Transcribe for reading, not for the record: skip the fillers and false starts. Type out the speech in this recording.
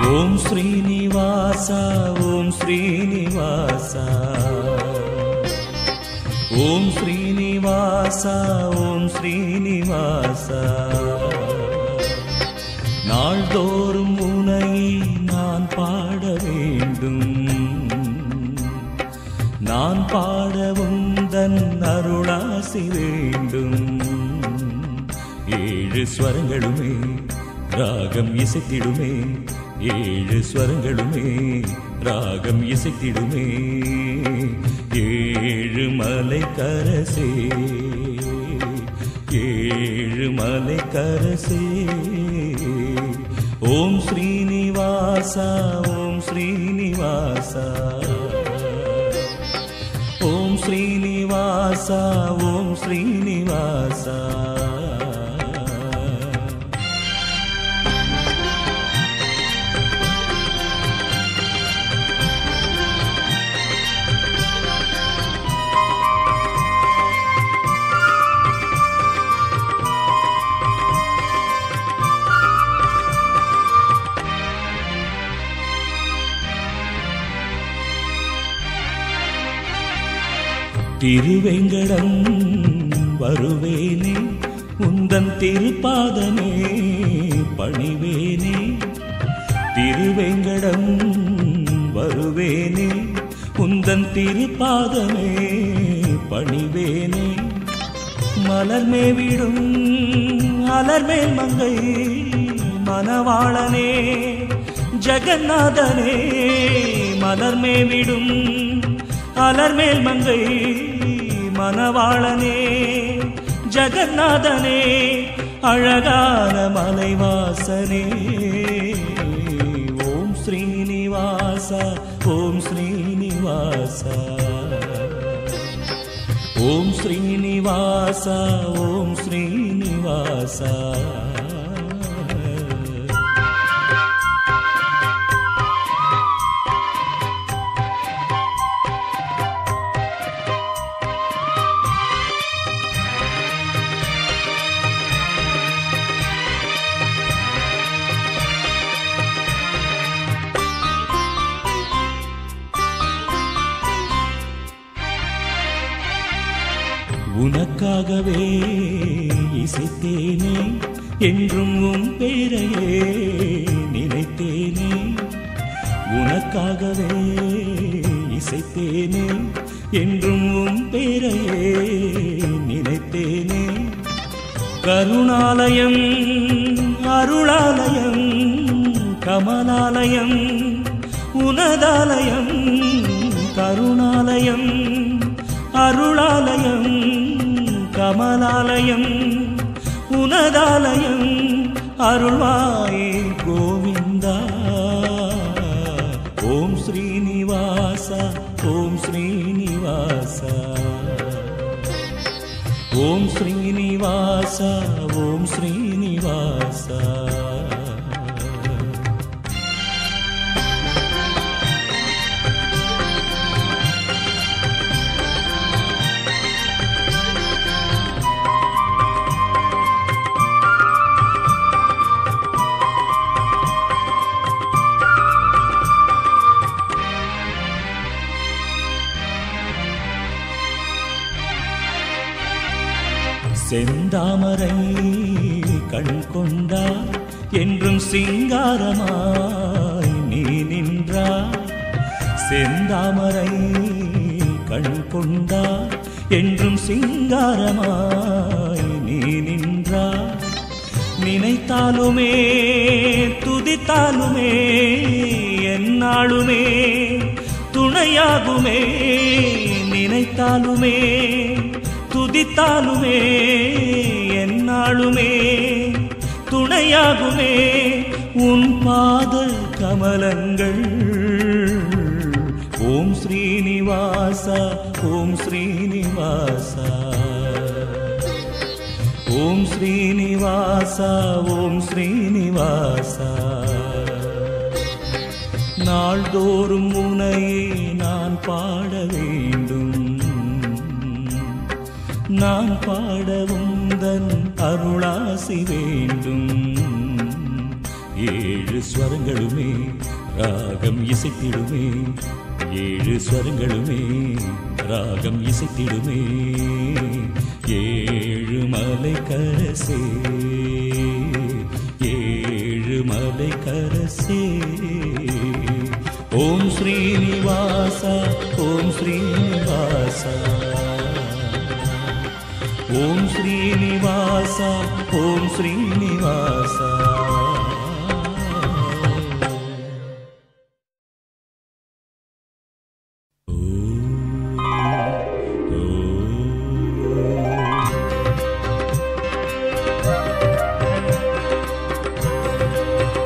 ஓம் ஸ்ரீனிவாசா ஓம் ஸ்ரீனிவாசா ஓம் ஸ்ரீனிவாசா ஓம் ஸ்ரீனிவாசா நாள்தோறும் உனை நான் பாட வேண்டும் நான் பாட உந்தன் அருளாசி வேண்டும் ஏழு ஸ்வரங்களுமே ராகம் இசைத்திடுமே ஏழு ஸ்வரங்களுமே ராகம் இசைத்திடுமே ஏழு மலை கரசே ஏழு மலை கரசே ஓம் ஸ்ரீனிவாசா ஓம் ஸ்ரீனிவாசா ஓம் ஸ்ரீனிவாசா ஓம் ஸ்ரீனிவாசா திருவேங்கடம் வருவேனே உந்தன் திருப்பாதமே பணிவேனே திருவேங்கடம் வருவேனே உந்தன் திருப்பாதமே பணிவேனே மலர்மேவிடும் அலர்மேல் மங்கை மணவாளனே ஜெகநாதனே மலர்மேவிடும் அலர்மேல் மங்கை மணவாளனே ஜெகநாதனே அழகான மலைவாசனே ஓம் ஸ்ரீனிவாசா ஓம் ஸ்ரீனிவாசா ஓம் ஸ்ரீனிவாசா ஓம் ஸ்ரீனிவாசா உனக்காகவே இசைத்தேனே என்றும் உன் பேரையே நினைத்தேனே உனக்காகவே இசைத்தேனே என்றும் உன் பேரையே நினைத்தேனே கருணாலயம் அருளாலயம் கமலாலயம் உனதாலயம் கருணாலயம் அருளாலயம் கமலாலயம் உனதாலயம் அருள்வாயே கோவிந்தா ஓம் ஸ்ரீனிவாசா ஓம் ஸ்ரீனிவாசா ஓம் ஸ்ரீனிவாசா ஓம் ஸ்ரீனிவாசா செந்தாமரை கண் கொண்டார் என்றும் சிங்காரமாய் நீ நின்றார் செந்தாமரை கண் கொண்டார் என்றும் சிங்காரமாய் நீ நின்றார் நினைத்தாலுமே துதித்தாலுமே எந்நாளுமே துணையாகுமே நினைத்தாலுமே துதித்தாலுமே எந்நாளுமே துணையாகுமே உன் பாத கமலங்கள் ஓம் ஸ்ரீனிவாசா ஓம் ஸ்ரீனிவாசா ஓம் ஸ்ரீனிவாசா ஓம் ஸ்ரீனிவாசா நாள்தோறும் உனையே நான் பாட வேண்டும் நான் பாட உந்தன் அருளாசி வேண்டும் ஏழு ஸ்வரங்களுமே ராகம் இசைத்திடுமே, ஏழு ஸ்வரங்களுமே ராகம் இசைத்திடுமே. ஏழு மலை கரசே, ஏழு மலை கரசே. ஓம் ஸ்ரீனிவாசா, ஓம் ஸ்ரீனிவாசா, ஓம் ஸ்ரீனிவாசா, ஓம் ஸ்ரீனிவாசா.